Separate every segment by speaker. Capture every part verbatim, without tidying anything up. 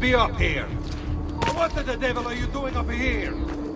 Speaker 1: be up here? What the devil are you doing up here?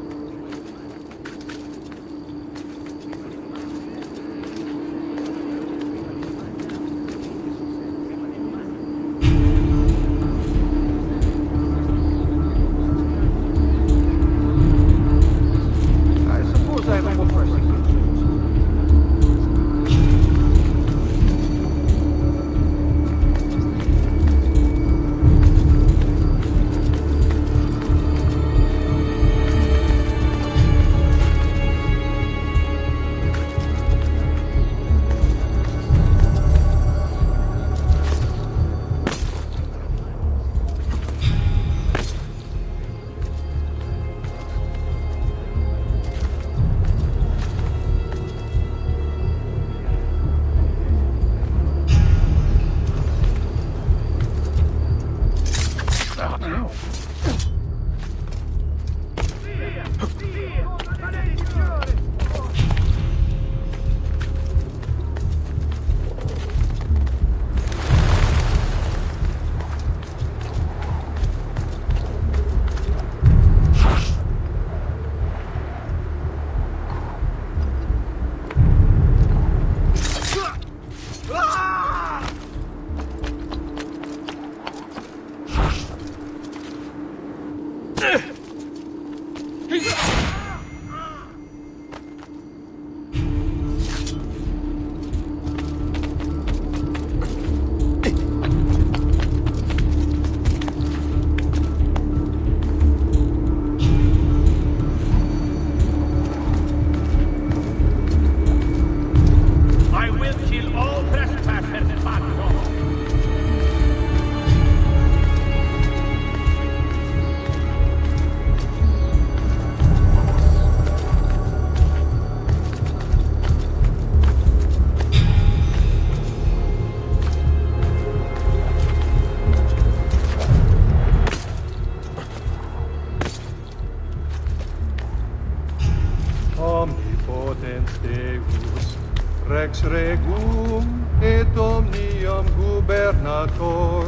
Speaker 2: Rex regum et omnium gubernator,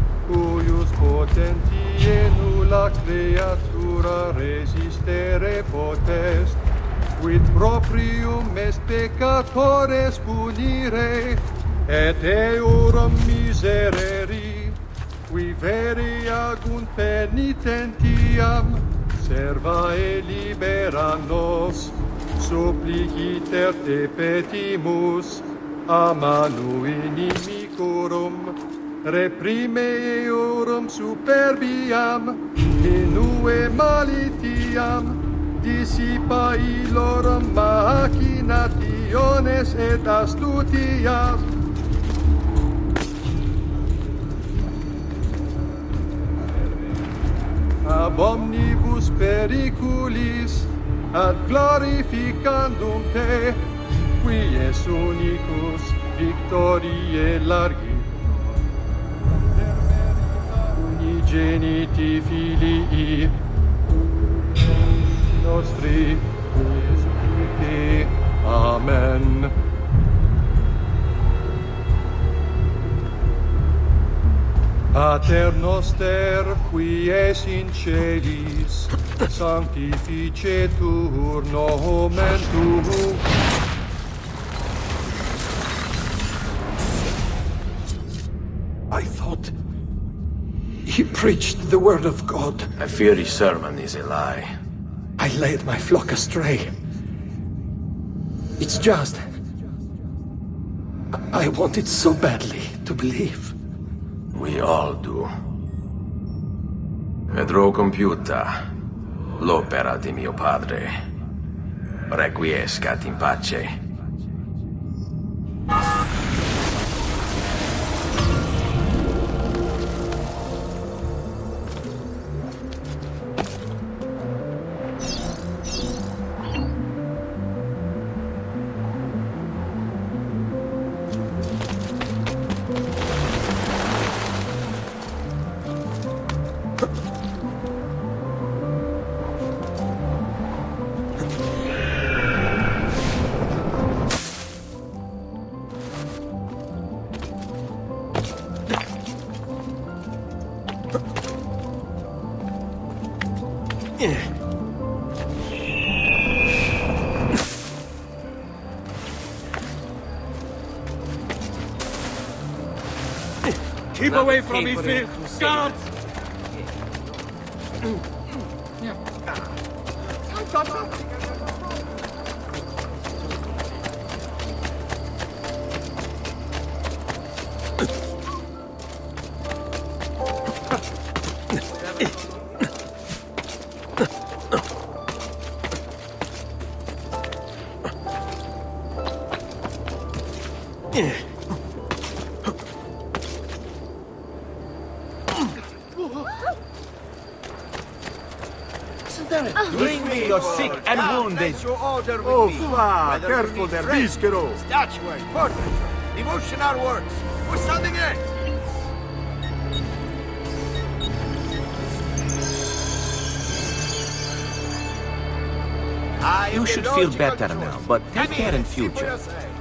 Speaker 2: cuius potentiae nulla creatura resistere potest, quid proprium est peccatores punire, et eorum misereri, qui veri agunt penitentiam, serva e libera nos, suppliciter te petimus, a manu inimicorum, reprime eorum superbiam, inue malitiam, dissipa illorum machinationes et astutias. Ab omnibus periculis, ad glorificandum te, qui es unicus victoriae largi, unigeniti filii nostri, Jesu Christi. Amen. Pater noster, qui es in celis, sanctificetur nomen tuum.
Speaker 3: I thought he preached the word of God.
Speaker 4: I fear his sermon is a lie.
Speaker 3: I led my flock astray. It's just I wanted so badly to believe.
Speaker 4: We all do. Vedrò compiuta l'opera di mio padre. Requiescat in pace.
Speaker 1: Keep away from me, Phil! Guards!
Speaker 5: Bring me your sick and wounded.
Speaker 6: Oh, fa, careful there, Bischero.
Speaker 5: Statuary, portrait, devotional works. Or something else. You should feel better now, but take care in future.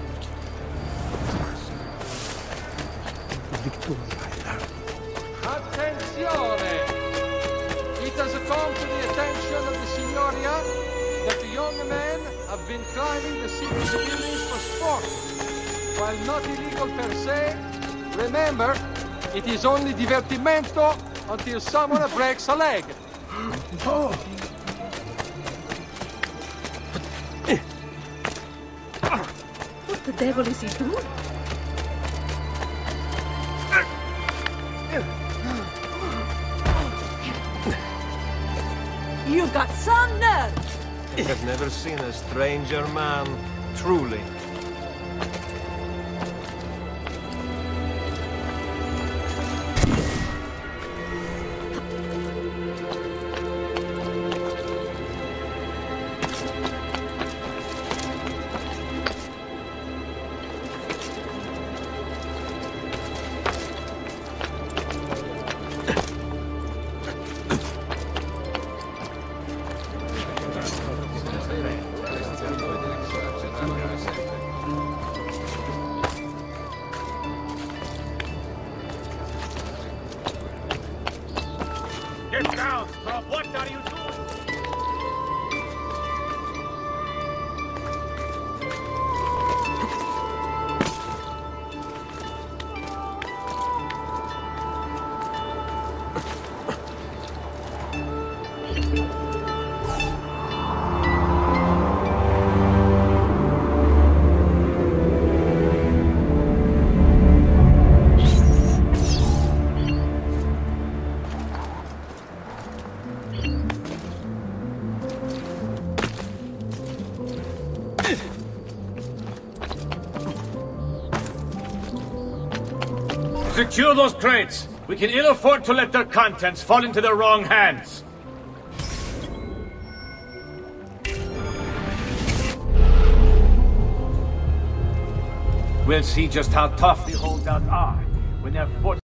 Speaker 2: Attenzione! It has come to the attention of the Signoria that the young men have been climbing the city's buildings for sport. While not illegal per se, remember, it is only divertimento until someone breaks a leg.
Speaker 3: Oh.
Speaker 7: What the devil is he doing? You've got some nerve!
Speaker 5: I've never seen a stranger man, truly.
Speaker 1: Get down, stop! What are you doing? Secure those crates! We can ill afford to let their contents fall into the wrong hands! We'll see just how tough the holdouts are when they're forced